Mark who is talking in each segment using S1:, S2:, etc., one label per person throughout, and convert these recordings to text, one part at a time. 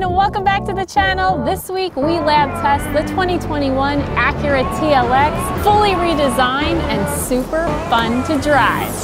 S1: everyone, welcome back to the channel. This week we lab test the 2021 Acura TLX, fully redesigned and super fun to drive.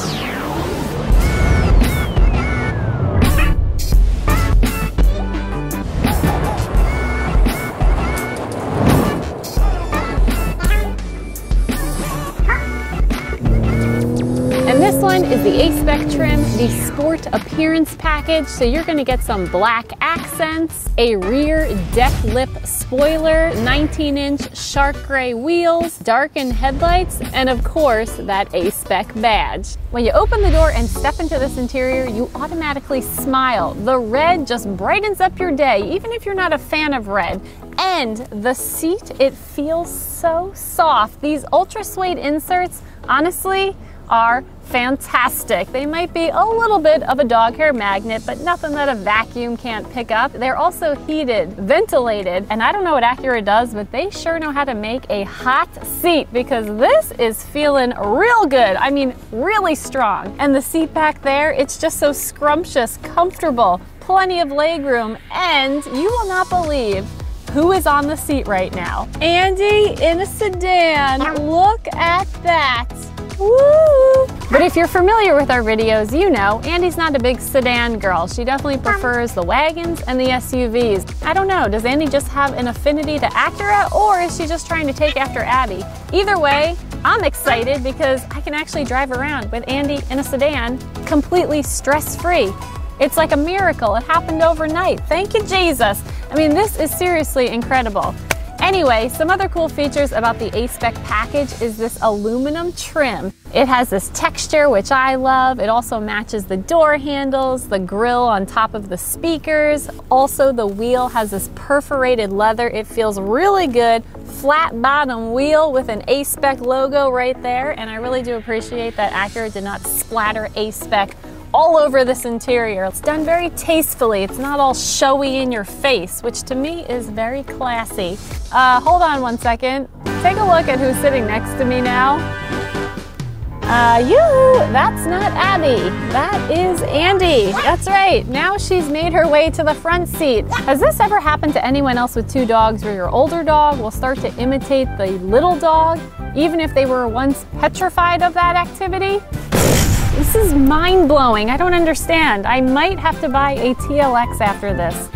S1: This one is the A-Spec trim, the Sport Appearance package. So you're going to get some black accents, a rear deck lip spoiler, 19-inch shark gray wheels, darkened headlights, and of course that A-Spec badge. When you open the door and step into this interior, you automatically smile. The red just brightens up your day, even if you're not a fan of red. And the seat, it feels so soft. These ultra suede inserts, honestly, are fantastic. They might be a little bit of a dog hair magnet, but nothing that a vacuum can't pick up. They're also heated, ventilated, and I don't know what Acura does, but they sure know how to make a hot seat because this is feeling real good. I mean, really strong. And the seat back there, it's just so scrumptious, comfortable, plenty of legroom, and you will not believe who is on the seat right now. Andy in a sedan. Look at that. Woo! But if you're familiar with our videos, you know Andy's not a big sedan girl. She definitely prefers the wagons and the SUVs. I don't know, does Andy just have an affinity to Acura, or is she just trying to take after Abby? Either way, I'm excited because I can actually drive around with Andy in a sedan completely stress-free. It's like a miracle. It happened overnight. Thank you, Jesus. I mean, this is seriously incredible. Anyway, some other cool features about the A-Spec package is this aluminum trim. It has this texture, which I love. It also matches the door handles, the grille on top of the speakers. Also, the wheel has this perforated leather. It feels really good. Flat bottom wheel with an A-Spec logo right there. And I really do appreciate that Acura did not splatter A-Spec all over this interior. It's done very tastefully. It's not all showy in your face, which to me is very classy. Hold on one second. Take a look at who's sitting next to me now. That's not Abby. That is Andy. That's right. Now she's made her way to the front seat. Has this ever happened to anyone else with two dogs where your older dog will start to imitate the little dog, even if they were once petrified of that activity? This is mind-blowing. I don't understand. I might have to buy a TLX after this.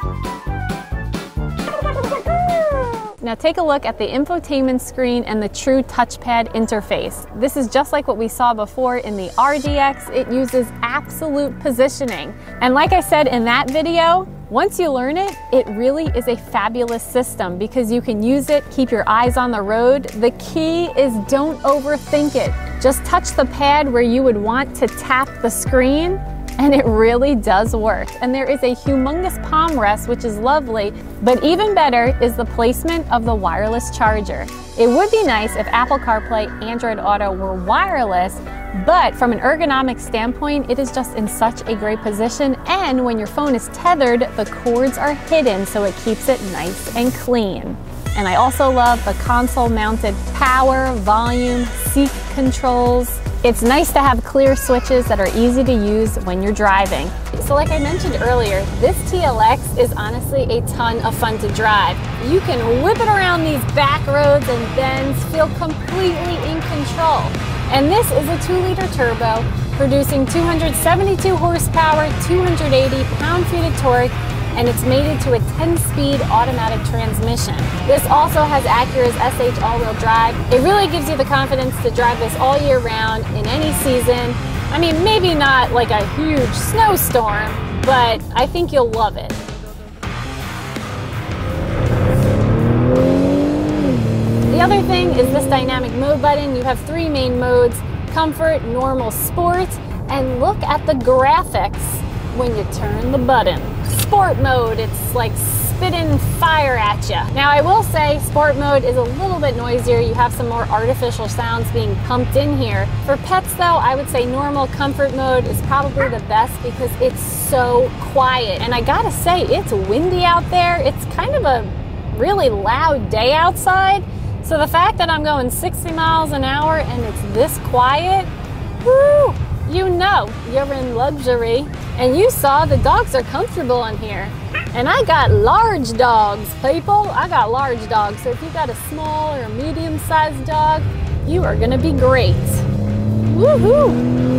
S1: Now take a look at the infotainment screen and the true touchpad interface. This is just like what we saw before in the RDX. It uses absolute positioning. And like I said in that video, once you learn it, it really is a fabulous system because you can use it, keep your eyes on the road. The key is don't overthink it. Just touch the pad where you would want to tap the screen, and it really does work. And there is a humongous palm rest, which is lovely, but even better is the placement of the wireless charger. It would be nice if Apple CarPlay, Android Auto were wireless, but from an ergonomic standpoint, it is just in such a great position. And when your phone is tethered, the cords are hidden, so it keeps it nice and clean. And I also love the console-mounted power, volume, seat controls. It's nice to have clear switches that are easy to use when you're driving. So like I mentioned earlier, this TLX is honestly a ton of fun to drive. You can whip it around these back roads and bends, feel completely in control. And this is a 2-liter turbo, producing 272 horsepower, 280 pound-feet of torque, and it's mated to a 10-speed automatic transmission. This also has Acura's SH all-wheel drive. It really gives you the confidence to drive this all year round in any season. I mean, maybe not like a huge snowstorm, but I think you'll love it. The other thing is this dynamic mode button. You have 3 main modes: comfort, normal, sport, and look at the graphics when you turn the button. Sport mode, it's like spitting fire at you. Now I will say sport mode is a little bit noisier. You have some more artificial sounds being pumped in here. For pets though, I would say normal comfort mode is probably the best because it's so quiet. And I gotta say, it's windy out there. It's kind of a really loud day outside. So the fact that I'm going 60 miles an hour and it's this quiet, woo, you know you're in luxury. And you saw the dogs are comfortable in here. And I got large dogs, people. I got large dogs. So if you got a small or medium-sized dog, you are gonna be great. Woohoo!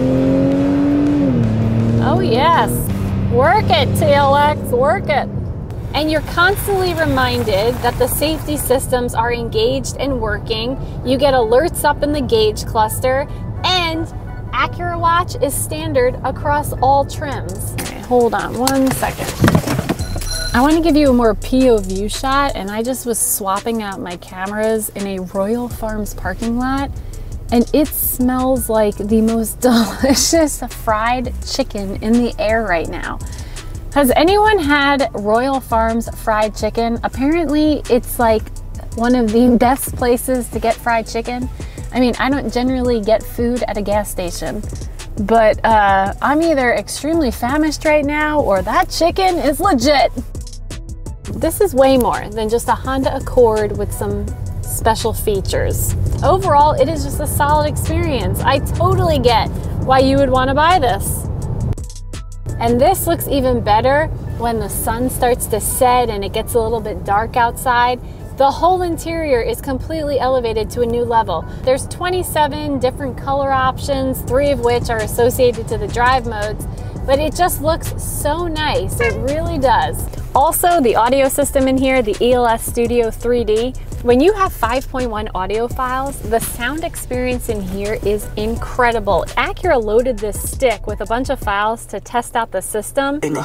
S1: Oh yes, work it, TLX, work it. And you're constantly reminded that the safety systems are engaged and working. You get alerts up in the gauge cluster, and Acura Watch is standard across all trims. Okay, hold on one second. I want to give you a more POV shot, and I just was swapping out my cameras in a Royal Farms parking lot, and it smells like the most delicious fried chicken in the air right now. Has anyone had Royal Farms fried chicken? Apparently it's like one of the best places to get fried chicken. I mean, I don't generally get food at a gas station, but I'm either extremely famished right now or that chicken is legit. This is way more than just a Honda Accord with some special features. Overall, it is just a solid experience. I totally get why you would want to buy this. And this looks even better when the sun starts to set and it gets a little bit dark outside. The whole interior is completely elevated to a new level. There's 27 different color options, 3 of which are associated to the drive modes, but it just looks so nice. It really does. Also, the audio system in here, the ELS Studio 3D, when you have 5.1 audio files, the sound experience in here is incredible. Acura loaded this stick with a bunch of files to test out the system. And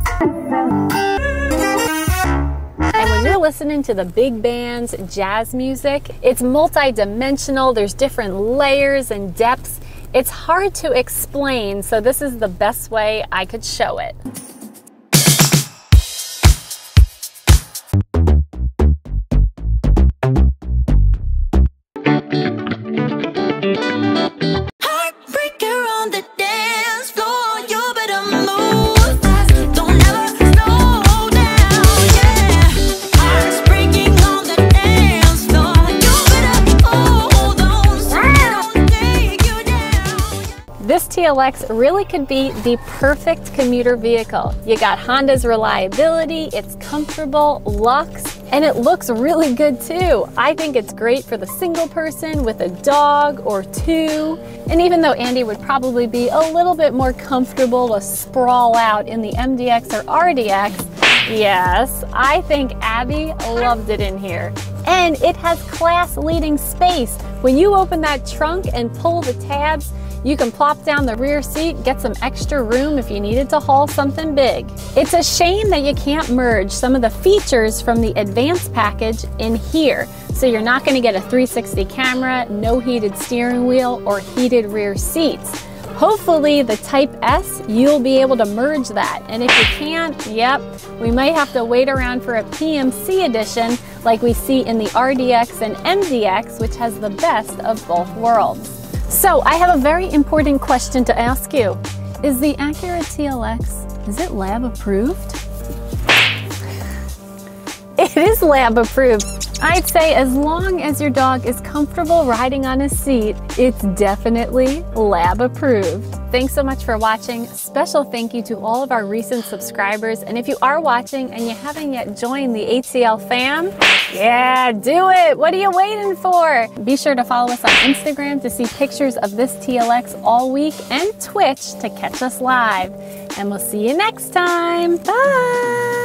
S1: when you're listening to the big band's jazz music, it's multi-dimensional, there's different layers and depths. It's hard to explain, so this is the best way I could show it. This TLX really could be the perfect commuter vehicle. You got Honda's reliability, it's comfortable, luxe, and it looks really good too. I think it's great for the single person with a dog or 2. And even though Andy would probably be a little bit more comfortable to sprawl out in the MDX or RDX, yes, I think Abby loved it in here. And it has class-leading space. When you open that trunk and pull the tabs, you can plop down the rear seat, get some extra room if you needed to haul something big. It's a shame that you can't merge some of the features from the advanced package in here. So you're not going to get a 360 camera, no heated steering wheel, or heated rear seats. Hopefully the Type S, you'll be able to merge that. And if you can't, yep, we might have to wait around for a PMC edition like we see in the RDX and MDX, which has the best of both worlds. So I have a very important question to ask you. Is the Acura TLX, is it lab approved? It is lab approved. I'd say as long as your dog is comfortable riding on his seat, it's definitely lab approved. Thanks so much for watching. Special thank you to all of our recent subscribers. And if you are watching and you haven't yet joined the ATL fam, yeah, do it. What are you waiting for? Be sure to follow us on Instagram to see pictures of this TLX all week and Twitch to catch us live. And we'll see you next time. Bye.